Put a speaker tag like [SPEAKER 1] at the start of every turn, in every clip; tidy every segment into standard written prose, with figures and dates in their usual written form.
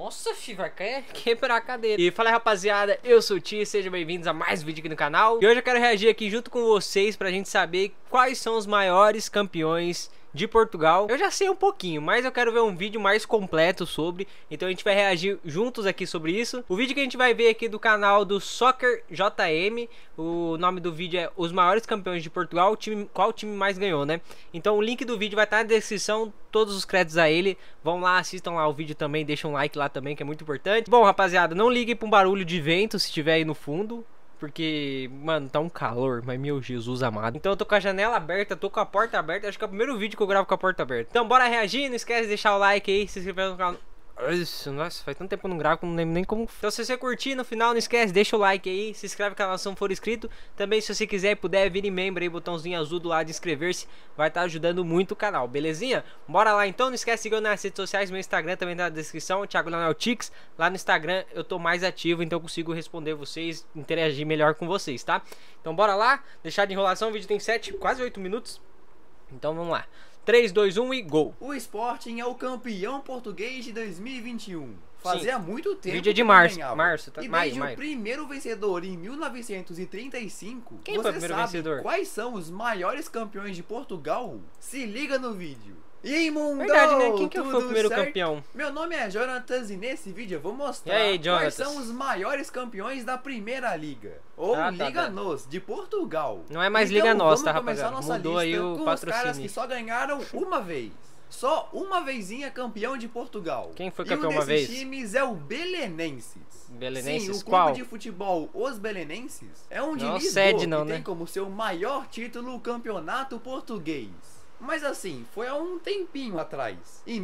[SPEAKER 1] Nossa, filho, vai quebrar a cadeira. E fala aí, rapaziada, eu sou o Ti, sejam bem-vindos a mais um vídeo aqui no canal. E hoje eu quero reagir aqui junto com vocês pra gente saber quais são os maiores campeões de Portugal. Eu já sei um pouquinho, mas eu quero ver um vídeo mais completo sobre. Então a gente vai reagir juntos aqui sobre isso. O vídeo que a gente vai ver aqui do canal do Soccer JM. O nome do vídeo é Os Maiores Campeões de Portugal, qual time mais ganhou, né? Então o link do vídeo vai estar na descrição, todos os créditos a ele. Vão lá, assistam lá o vídeo também, deixam um like lá também, que é muito importante. Bom, rapaziada, não liguem para um barulho de vento se estiver aí no fundo, porque, mano, tá um calor, mas meu Jesus amado. Então eu tô com a janela aberta, tô com a porta aberta. Acho que é o primeiro vídeo que eu gravo com a porta aberta. Então bora reagir, não esquece de deixar o like aí, se inscrever no canal. Nossa, faz tanto tempo que eu não gravo que eu não lembro nem como. Então se você curtir no final, não esquece, deixa o like aí, se inscreve no canal se não for inscrito. Também se você quiser e puder, vire membro aí, botãozinho azul do lado de inscrever-se. Vai estar ajudando muito o canal, belezinha? Bora lá então, não esquece de seguir nas redes sociais, meu Instagram também tá na descrição, Thiago Leonel Tix. Lá no Instagram eu tô mais ativo, então eu consigo responder vocês, interagir melhor com vocês, tá? Então bora lá, deixar de enrolação, o vídeo tem quase 8 minutos. Então vamos lá. 3, 2, 1 e gol.
[SPEAKER 2] O Sporting é o campeão português de 2021. Fazia muito tempo.
[SPEAKER 1] Vídeo é de
[SPEAKER 2] que
[SPEAKER 1] março,
[SPEAKER 2] tá? E
[SPEAKER 1] maio,
[SPEAKER 2] desde o primeiro vencedor em 1935.
[SPEAKER 1] Quem foi o primeiro vencedor?
[SPEAKER 2] Quais são os maiores campeões de Portugal? Se liga no vídeo. E mundo,
[SPEAKER 1] verdade, né? Quem que foi o primeiro campeão?
[SPEAKER 2] Meu nome é Jonatas e nesse vídeo eu vou mostrar
[SPEAKER 1] aí,
[SPEAKER 2] quais são os maiores campeões da Primeira Liga. Ou Liga NOS, de Portugal.
[SPEAKER 1] Não é mais
[SPEAKER 2] então,
[SPEAKER 1] Liga NOS, tá,
[SPEAKER 2] vamos começar
[SPEAKER 1] rapaziada?
[SPEAKER 2] Nossa
[SPEAKER 1] Mudou
[SPEAKER 2] lista
[SPEAKER 1] aí o
[SPEAKER 2] com
[SPEAKER 1] patrocínio.
[SPEAKER 2] os caras que só ganharam uma vez. Só uma vezinha campeão de Portugal.
[SPEAKER 1] Quem foi campeão uma vez?
[SPEAKER 2] E um desses times é o Belenenses.
[SPEAKER 1] Belenenses,
[SPEAKER 2] sim, o
[SPEAKER 1] qual?
[SPEAKER 2] clube de futebol Os Belenenses é um de Lisboa
[SPEAKER 1] sede não,
[SPEAKER 2] que
[SPEAKER 1] né?
[SPEAKER 2] tem como seu maior título o campeonato português. Mas assim, foi há um tempinho atrás, em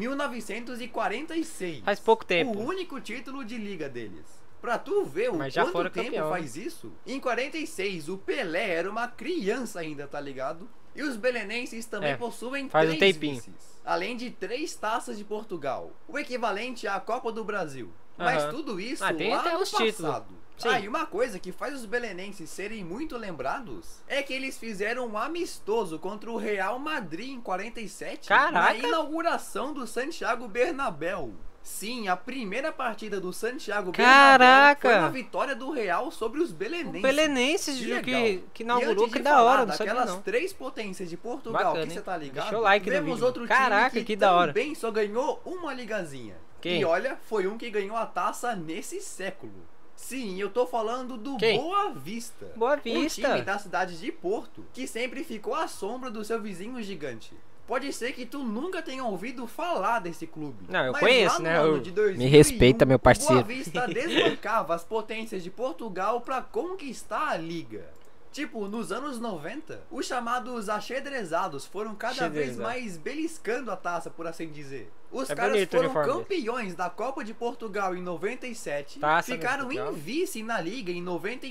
[SPEAKER 2] 1946.
[SPEAKER 1] Faz pouco tempo.
[SPEAKER 2] O único título de liga deles. Pra tu ver o quanto tempo faz isso. Em 46, o Pelé era uma criança ainda, tá ligado? E os belenenses também possuem 3 vices, além de 3 taças de Portugal, o equivalente à Copa do Brasil. Mas tudo isso
[SPEAKER 1] tem
[SPEAKER 2] lá
[SPEAKER 1] até
[SPEAKER 2] no
[SPEAKER 1] os
[SPEAKER 2] passado.
[SPEAKER 1] títulos.
[SPEAKER 2] E uma coisa que faz os belenenses serem muito lembrados é que eles fizeram um amistoso contra o Real Madrid em 47.
[SPEAKER 1] Caraca.
[SPEAKER 2] Na inauguração do Santiago Bernabéu. Sim, a primeira partida do Santiago Bernabéu foi uma vitória do Real sobre os belenenses.
[SPEAKER 1] O Belenenses que inaugurou, que da hora, não sabia
[SPEAKER 2] daquelas
[SPEAKER 1] não.
[SPEAKER 2] 3 potências de Portugal, que você tá ligado?
[SPEAKER 1] Deixa o like no vídeo.
[SPEAKER 2] Outro
[SPEAKER 1] Caraca,
[SPEAKER 2] time
[SPEAKER 1] que da hora.
[SPEAKER 2] também só ganhou uma ligazinha.
[SPEAKER 1] Quem?
[SPEAKER 2] E olha, foi um que ganhou a taça nesse século. Sim, eu tô falando do Boa Vista.
[SPEAKER 1] Boa Vista.
[SPEAKER 2] Um time da cidade de Porto, que sempre ficou à sombra do seu vizinho gigante. Pode ser que tu nunca tenha ouvido falar desse clube.
[SPEAKER 1] Não, eu conheço, né? Me
[SPEAKER 2] respeita,
[SPEAKER 1] meu parceiro.
[SPEAKER 2] Boa Vista desbancava as potências de Portugal pra conquistar a liga. Tipo, nos anos 90, os chamados axadrezados foram cada vez mais beliscando a taça, por assim dizer. Os caras foram campeões da Copa de Portugal em 97, ficaram em vice na Liga em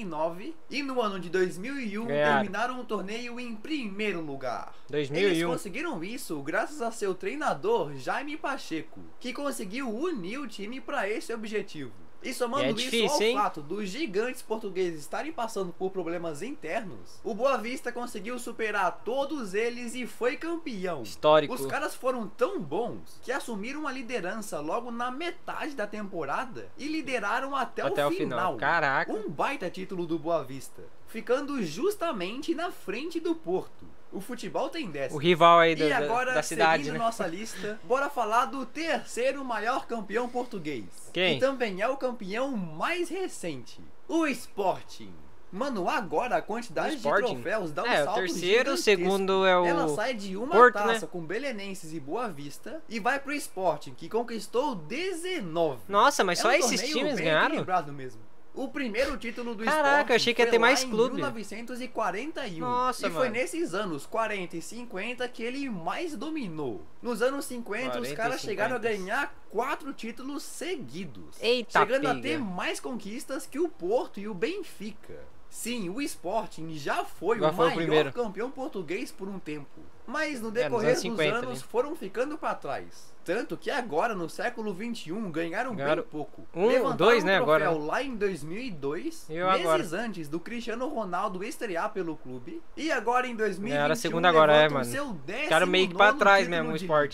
[SPEAKER 2] 99 e no ano de 2001 terminaram o torneio em primeiro lugar. 2001. Eles conseguiram isso graças a seu treinador Jaime Pacheco, que conseguiu unir o time para esse objetivo. E somando isso ao fato dos gigantes portugueses estarem passando por problemas internos, o Boa Vista conseguiu superar todos eles e foi campeão.
[SPEAKER 1] Histórico.
[SPEAKER 2] Os caras foram tão bons que assumiram a liderança logo na metade da temporada e lideraram até o final.
[SPEAKER 1] Caraca.
[SPEAKER 2] Um baita título do Boa Vista, ficando justamente na frente do Porto. O futebol tem dessa.
[SPEAKER 1] O rival aí
[SPEAKER 2] e agora,
[SPEAKER 1] da cidade,
[SPEAKER 2] seguindo
[SPEAKER 1] né?
[SPEAKER 2] nossa lista, bora falar do terceiro maior campeão português.
[SPEAKER 1] Quem?
[SPEAKER 2] Que também é o campeão mais recente. O Sporting. Mano, agora a quantidade de troféus dá um salto
[SPEAKER 1] o terceiro, o segundo é o
[SPEAKER 2] Ela sai de uma
[SPEAKER 1] Porto,
[SPEAKER 2] taça com Belenenses e Boa Vista e vai pro Sporting, que conquistou 19.
[SPEAKER 1] Nossa, mas só esses times ganharam?
[SPEAKER 2] Mesmo. O primeiro título do
[SPEAKER 1] Caraca, eu achei que ia ter mais clube.
[SPEAKER 2] Em 1941.
[SPEAKER 1] Nossa,
[SPEAKER 2] e foi nesses anos 40 e 50 que ele mais dominou. Nos anos 50, os caras chegaram a ganhar 4 títulos seguidos.
[SPEAKER 1] Eita,
[SPEAKER 2] chegando a ter mais conquistas que o Porto e o Benfica. Sim, o Sporting já foi o maior campeão português por um tempo. Mas no decorrer dos anos foram ficando para trás. Tanto que agora, no século XXI, ganharam bem pouco.
[SPEAKER 1] Dois, né, agora.
[SPEAKER 2] Lá em 2002, meses antes do Cristiano Ronaldo estrear pelo clube. E agora em 2021,
[SPEAKER 1] era a segunda agora, mano.
[SPEAKER 2] Seu 19º
[SPEAKER 1] Ficaram meio que pra trás
[SPEAKER 2] título
[SPEAKER 1] mesmo o Sporting.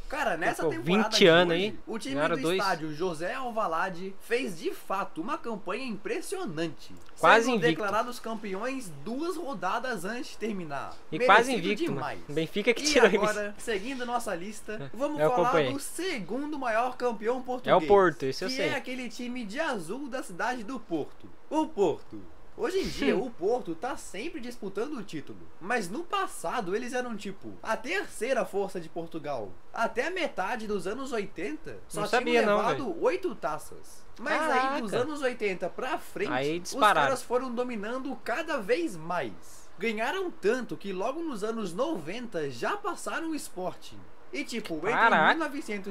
[SPEAKER 2] Cara, nessa
[SPEAKER 1] Pô,
[SPEAKER 2] temporada
[SPEAKER 1] 20
[SPEAKER 2] de
[SPEAKER 1] anos
[SPEAKER 2] hoje,
[SPEAKER 1] aí,
[SPEAKER 2] o time
[SPEAKER 1] ganharam
[SPEAKER 2] do
[SPEAKER 1] dois.
[SPEAKER 2] estádio José Alvalade fez de fato uma campanha impressionante.
[SPEAKER 1] Quase
[SPEAKER 2] sendo
[SPEAKER 1] invicto.
[SPEAKER 2] declarados campeões 2 rodadas antes de terminar.
[SPEAKER 1] E
[SPEAKER 2] Merecido
[SPEAKER 1] quase invicto,
[SPEAKER 2] demais.
[SPEAKER 1] mano. Benfica que
[SPEAKER 2] E
[SPEAKER 1] tirou
[SPEAKER 2] agora, seguindo nossa lista, vamos
[SPEAKER 1] Eu
[SPEAKER 2] falar
[SPEAKER 1] acompanhei.
[SPEAKER 2] do segundo maior campeão português.
[SPEAKER 1] É o Porto, esse eu
[SPEAKER 2] que
[SPEAKER 1] sei.
[SPEAKER 2] é aquele time de azul da cidade do Porto. O Porto. Hoje em dia, o Porto tá sempre disputando o título. Mas no passado, eles eram tipo a terceira força de Portugal. Até a metade dos anos 80, só
[SPEAKER 1] Não
[SPEAKER 2] tinham
[SPEAKER 1] sabia não,
[SPEAKER 2] levado 8 taças. Mas aí, dos
[SPEAKER 1] Caraca.
[SPEAKER 2] anos 80 pra frente,
[SPEAKER 1] Aí
[SPEAKER 2] os
[SPEAKER 1] dispararam.
[SPEAKER 2] caras foram dominando cada vez mais. Ganharam tanto que logo nos anos 90 já passaram o Sporting. E tipo,
[SPEAKER 1] Caraca.
[SPEAKER 2] entre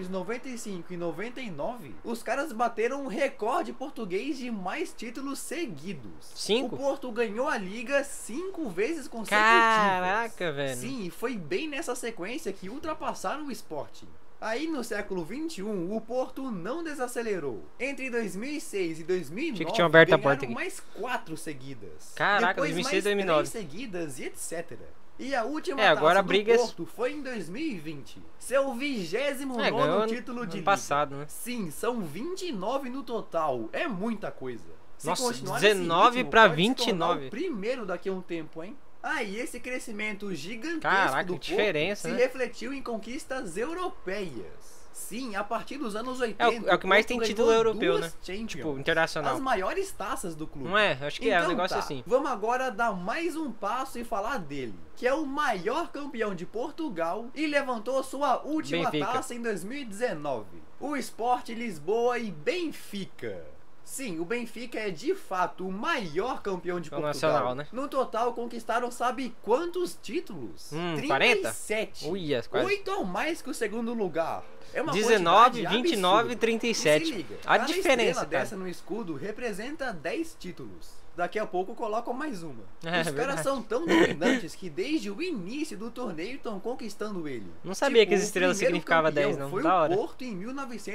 [SPEAKER 2] 1995 e 99, os caras bateram um recorde português de mais títulos seguidos.
[SPEAKER 1] 5?
[SPEAKER 2] O Porto ganhou a Liga 5 vezes consecutivas.
[SPEAKER 1] Caraca, velho.
[SPEAKER 2] Sim, e foi bem nessa sequência que ultrapassaram o Sporting. Aí no século XXI, o Porto não desacelerou. Entre 2006 e 2009,
[SPEAKER 1] Achei que tinha aberto a
[SPEAKER 2] ganharam
[SPEAKER 1] porta aqui.
[SPEAKER 2] mais 4 seguidas.
[SPEAKER 1] Caraca,
[SPEAKER 2] Depois
[SPEAKER 1] 2006 e
[SPEAKER 2] mais
[SPEAKER 1] 2009.
[SPEAKER 2] 3 seguidas e etc. E a última
[SPEAKER 1] agora
[SPEAKER 2] taça
[SPEAKER 1] a
[SPEAKER 2] do
[SPEAKER 1] briga é-
[SPEAKER 2] Porto foi em 2020. Seu 29º
[SPEAKER 1] ganhou
[SPEAKER 2] título de
[SPEAKER 1] ano
[SPEAKER 2] liga.
[SPEAKER 1] passado, né?
[SPEAKER 2] Sim, são 29 no total. É muita coisa. Se
[SPEAKER 1] Nossa,
[SPEAKER 2] continuar
[SPEAKER 1] 19
[SPEAKER 2] nesse ritmo,
[SPEAKER 1] pra
[SPEAKER 2] pode se tornar
[SPEAKER 1] 29.
[SPEAKER 2] o primeiro daqui a um tempo, hein? Ah, e esse crescimento gigantesco
[SPEAKER 1] Caraca,
[SPEAKER 2] do
[SPEAKER 1] que
[SPEAKER 2] Porto
[SPEAKER 1] diferença,
[SPEAKER 2] se
[SPEAKER 1] né?
[SPEAKER 2] refletiu em conquistas europeias. Sim, a partir dos anos 80.
[SPEAKER 1] É o que mais
[SPEAKER 2] Porto
[SPEAKER 1] tem
[SPEAKER 2] ganhou
[SPEAKER 1] título europeu,
[SPEAKER 2] 2
[SPEAKER 1] né?
[SPEAKER 2] Champions,
[SPEAKER 1] Tipo, internacional.
[SPEAKER 2] as maiores taças do clube.
[SPEAKER 1] Não é? Acho que é um
[SPEAKER 2] Então
[SPEAKER 1] negócio
[SPEAKER 2] tá,
[SPEAKER 1] assim.
[SPEAKER 2] Vamos agora dar mais um passo e falar dele, que é o maior campeão de Portugal e levantou sua última
[SPEAKER 1] Benfica.
[SPEAKER 2] taça em 2019. O Sport Lisboa e Benfica. Sim, o Benfica é de fato o maior campeão de
[SPEAKER 1] É o
[SPEAKER 2] Portugal.
[SPEAKER 1] nacional, né?
[SPEAKER 2] No total conquistaram sabe quantos títulos?
[SPEAKER 1] 40?
[SPEAKER 2] 37.
[SPEAKER 1] Uia, quase.
[SPEAKER 2] 8 ou mais que o segundo lugar. É uma
[SPEAKER 1] 19,
[SPEAKER 2] quantidade
[SPEAKER 1] 29 e
[SPEAKER 2] absurda.
[SPEAKER 1] 37.
[SPEAKER 2] E se liga,
[SPEAKER 1] A
[SPEAKER 2] cada
[SPEAKER 1] diferença,
[SPEAKER 2] estrela
[SPEAKER 1] cara.
[SPEAKER 2] dessa no escudo representa 10 títulos. Daqui a pouco colocam mais uma.
[SPEAKER 1] É,
[SPEAKER 2] Os
[SPEAKER 1] verdade.
[SPEAKER 2] caras são tão dominantes que desde o início do torneio estão conquistando ele.
[SPEAKER 1] Não sabia que as
[SPEAKER 2] o
[SPEAKER 1] estrelas
[SPEAKER 2] primeiro
[SPEAKER 1] significava
[SPEAKER 2] campeão
[SPEAKER 1] 10 não.
[SPEAKER 2] Foi
[SPEAKER 1] Da
[SPEAKER 2] o
[SPEAKER 1] hora.
[SPEAKER 2] Porto em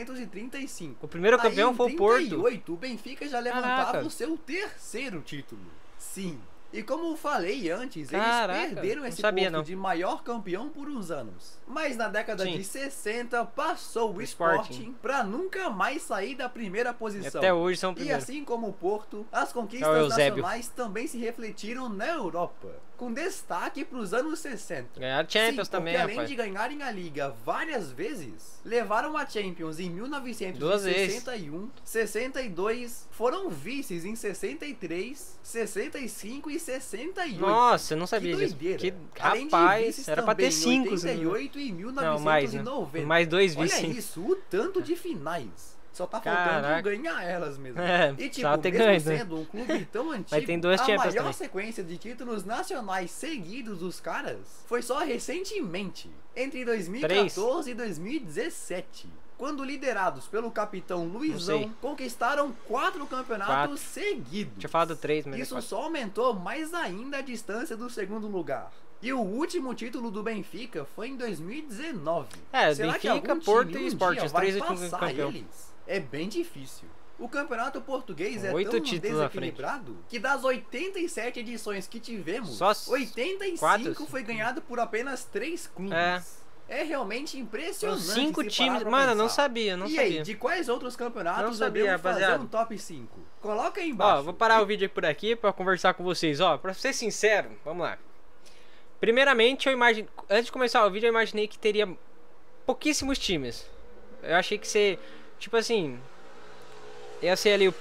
[SPEAKER 2] 1935.
[SPEAKER 1] O primeiro campeão
[SPEAKER 2] Aí, em
[SPEAKER 1] foi o Porto.
[SPEAKER 2] 38, o Benfica já levantava
[SPEAKER 1] Caraca.
[SPEAKER 2] o seu terceiro título. Sim. E como eu falei antes,
[SPEAKER 1] Caraca,
[SPEAKER 2] eles perderam
[SPEAKER 1] não
[SPEAKER 2] esse
[SPEAKER 1] sabia,
[SPEAKER 2] posto
[SPEAKER 1] não.
[SPEAKER 2] de maior campeão por uns anos. Mas na década
[SPEAKER 1] Sim.
[SPEAKER 2] de 60 passou o
[SPEAKER 1] Sporting.
[SPEAKER 2] Sporting pra nunca mais sair da primeira
[SPEAKER 1] E
[SPEAKER 2] posição.
[SPEAKER 1] até hoje são o
[SPEAKER 2] E
[SPEAKER 1] primeiro.
[SPEAKER 2] assim como o Porto, as
[SPEAKER 1] É
[SPEAKER 2] conquistas
[SPEAKER 1] o Eusébio.
[SPEAKER 2] nacionais também se refletiram na Europa, com destaque para os anos 60.
[SPEAKER 1] Ganharam Champions
[SPEAKER 2] Sim,
[SPEAKER 1] também,
[SPEAKER 2] porque além
[SPEAKER 1] rapaz.
[SPEAKER 2] de ganharem a Liga várias vezes, levaram a Champions em
[SPEAKER 1] 2 vezes.
[SPEAKER 2] 1961, 62, foram vices em 63, 65 e 68.
[SPEAKER 1] Nossa, eu não sabia
[SPEAKER 2] Que
[SPEAKER 1] disso.
[SPEAKER 2] doideira.
[SPEAKER 1] Que,
[SPEAKER 2] Além de
[SPEAKER 1] rapaz,
[SPEAKER 2] vices
[SPEAKER 1] era pra ter
[SPEAKER 2] também em
[SPEAKER 1] 5.
[SPEAKER 2] 88 e
[SPEAKER 1] Não, mais, né?
[SPEAKER 2] 1990.
[SPEAKER 1] Mais 2
[SPEAKER 2] Olha
[SPEAKER 1] vices.
[SPEAKER 2] isso, o tanto de finais. Só tá faltando
[SPEAKER 1] Caraca.
[SPEAKER 2] ganhar elas mesmo.
[SPEAKER 1] É,
[SPEAKER 2] E tipo,
[SPEAKER 1] precisava ter
[SPEAKER 2] mesmo
[SPEAKER 1] ganho, né?
[SPEAKER 2] sendo um clube tão antigo,
[SPEAKER 1] tem 2
[SPEAKER 2] a
[SPEAKER 1] Champions
[SPEAKER 2] maior
[SPEAKER 1] também.
[SPEAKER 2] sequência de títulos nacionais seguidos dos caras foi só recentemente, entre 2014 e 2017. Quando liderados pelo capitão Luizão,
[SPEAKER 1] sei.
[SPEAKER 2] conquistaram 4 campeonatos seguidos.
[SPEAKER 1] Tinha falado 3, mas é
[SPEAKER 2] Isso
[SPEAKER 1] 4.
[SPEAKER 2] só aumentou mais ainda a distância do segundo lugar. E o último título do Benfica foi em 2019.
[SPEAKER 1] É,
[SPEAKER 2] Será que
[SPEAKER 1] Benfica,
[SPEAKER 2] algum
[SPEAKER 1] Porto
[SPEAKER 2] time
[SPEAKER 1] e
[SPEAKER 2] um
[SPEAKER 1] Sport,
[SPEAKER 2] dia
[SPEAKER 1] os
[SPEAKER 2] vai
[SPEAKER 1] 3 últimos
[SPEAKER 2] passar
[SPEAKER 1] campeões.
[SPEAKER 2] eles? É bem difícil. O campeonato português é
[SPEAKER 1] 8
[SPEAKER 2] tão
[SPEAKER 1] títulos na frente.
[SPEAKER 2] desequilibrado que das 87 edições que tivemos,
[SPEAKER 1] Só
[SPEAKER 2] 85
[SPEAKER 1] 4.
[SPEAKER 2] foi ganhado por apenas 3 clubes. É realmente
[SPEAKER 1] São
[SPEAKER 2] impressionante.
[SPEAKER 1] 5
[SPEAKER 2] se
[SPEAKER 1] times.
[SPEAKER 2] parar pra
[SPEAKER 1] Mano, eu não
[SPEAKER 2] pensar.
[SPEAKER 1] sabia, não
[SPEAKER 2] e
[SPEAKER 1] sabia.
[SPEAKER 2] aí, de quais outros campeonatos
[SPEAKER 1] Não sabia,
[SPEAKER 2] devemos fazer
[SPEAKER 1] rapaziada.
[SPEAKER 2] um top 5? Coloca aí embaixo.
[SPEAKER 1] Ó, vou parar o vídeo aqui por aqui pra conversar com vocês. Ó, pra ser sincero, vamos lá. Primeiramente, antes de começar o vídeo, eu imaginei que teria pouquíssimos times. Eu achei que ser, tipo assim, ia ser ali o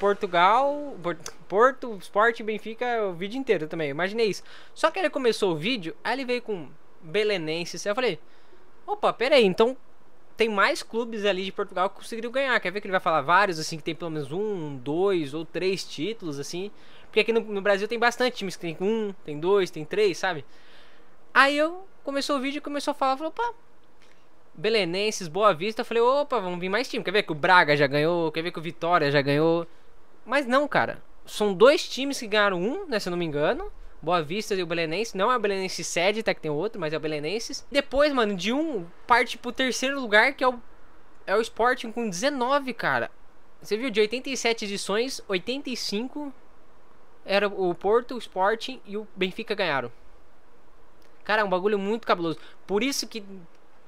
[SPEAKER 1] Porto, Sport e Benfica o vídeo inteiro também. Eu imaginei isso. Só que ele começou o vídeo, aí ele veio com Belenenses. Eu falei, opa, pera aí, então tem mais clubes ali de Portugal que conseguiram ganhar. Quer ver que ele vai falar vários, assim, que tem pelo menos 1, 2 ou 3 títulos, assim. Porque aqui no Brasil tem bastante times que tem 1, tem 2, tem 3, sabe? Aí eu começou o vídeo e começou a falar, falou, opa, Belenenses, Boa Vista. Eu falei, opa, vamos vir mais time. Quer ver que o Braga já ganhou, quer ver que o Vitória já ganhou. Mas não, cara, são 2 times que ganharam 1, né, se eu não me engano. Boa Vista e o Belenenses. Não é o Belenenses sede, até que tem outro, mas é o Belenenses. Depois, mano, de 1 parte pro terceiro lugar, que é o Sporting com 19, cara. Você viu, de 87 edições, 85 era o Porto, o Sporting e o Benfica ganharam. Cara, é um bagulho muito cabuloso. Por isso que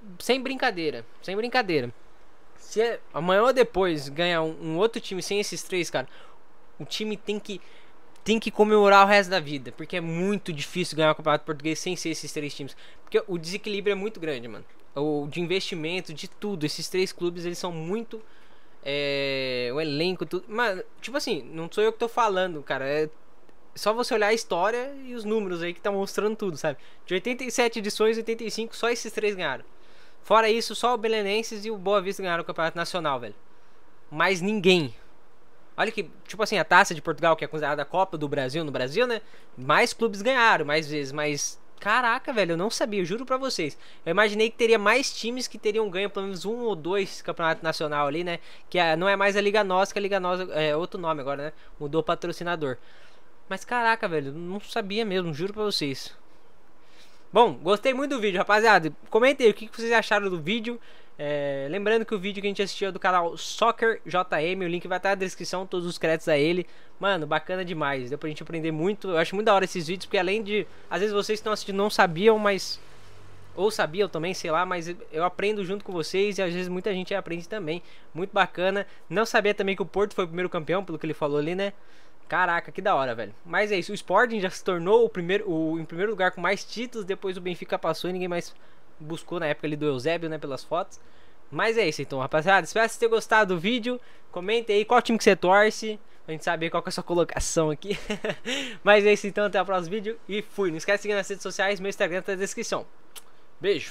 [SPEAKER 1] sem brincadeira, sem brincadeira. Se amanhã ou depois ganhar um outro time sem esses três, cara, o time tem que comemorar o resto da vida, porque é muito difícil ganhar o Campeonato Português sem ser esses três times, porque o desequilíbrio é muito grande, mano. O de investimento, de tudo, esses três clubes, eles são muito o elenco, tudo, mas tipo assim, não sou eu que tô falando, cara, é só você olhar a história e os números aí que tá mostrando tudo, sabe? De 87 edições, 85, só esses três ganharam. Fora isso, só o Belenenses e o Boa Vista ganharam o Campeonato Nacional, velho. Mais ninguém. Olha que, tipo assim, a Taça de Portugal, que é considerada a Copa do Brasil no Brasil, né? Mais clubes ganharam, mais vezes, mas... Caraca, velho, eu não sabia, eu juro pra vocês. Eu imaginei que teria mais times que teriam ganho pelo menos um ou dois campeonato nacional ali, né? Que não é mais a Liga Nossa, que a Liga Nossa é outro nome agora, né? Mudou o patrocinador. Mas caraca, velho, não sabia mesmo, juro pra vocês. Bom, gostei muito do vídeo, rapaziada. Comentem aí o que vocês acharam do vídeo. Lembrando que o vídeo que a gente assistiu é do canal Soccer JM. O link vai estar na descrição, todos os créditos a ele. Mano, bacana demais. Deu pra gente aprender muito. Eu acho muito da hora esses vídeos, porque além de... Às vezes vocês que estão assistindo não sabiam, mas... Ou sabiam também, sei lá. Mas eu aprendo junto com vocês e às vezes muita gente aprende também. Muito bacana. Não sabia também que o Porto foi o primeiro campeão, pelo que ele falou ali, né? Caraca, que da hora, velho. Mas é isso, o Sporting já se tornou em primeiro lugar com mais títulos. Depois o Benfica passou e ninguém mais buscou na época ali do Eusébio, né, pelas fotos. Mas é isso então, rapaziada. Espero que vocês tenham gostado do vídeo. Comente aí qual time que você torce, pra gente saber qual que é a sua colocação aqui. Mas é isso então, até o próximo vídeo e fui. Não esquece de seguir nas redes sociais, meu Instagram tá na descrição. Beijo.